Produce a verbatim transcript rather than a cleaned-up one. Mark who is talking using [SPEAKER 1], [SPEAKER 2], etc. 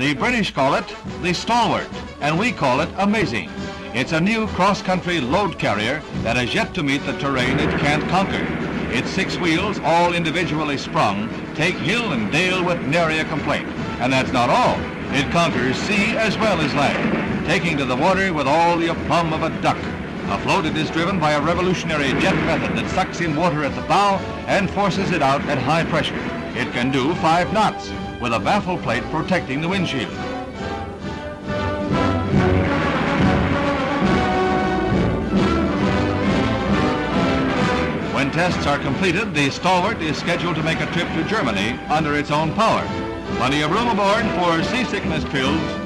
[SPEAKER 1] The British call it the Stalwart, and we call it amazing. It's a new cross-country load carrier that has yet to meet the terrain it can't conquer. Its six wheels, all individually sprung, take hill and dale with nary a complaint. And that's not all. It conquers sea as well as land, taking to the water with all the aplomb of a duck. Afloat, it is driven by a revolutionary jet method that sucks in water at the bow and forces it out at high pressure. It can do five knots, with a baffle plate protecting the windshield. When tests are completed, the Stalwart is scheduled to make a trip to Germany under its own power. Plenty of room aboard for seasickness pills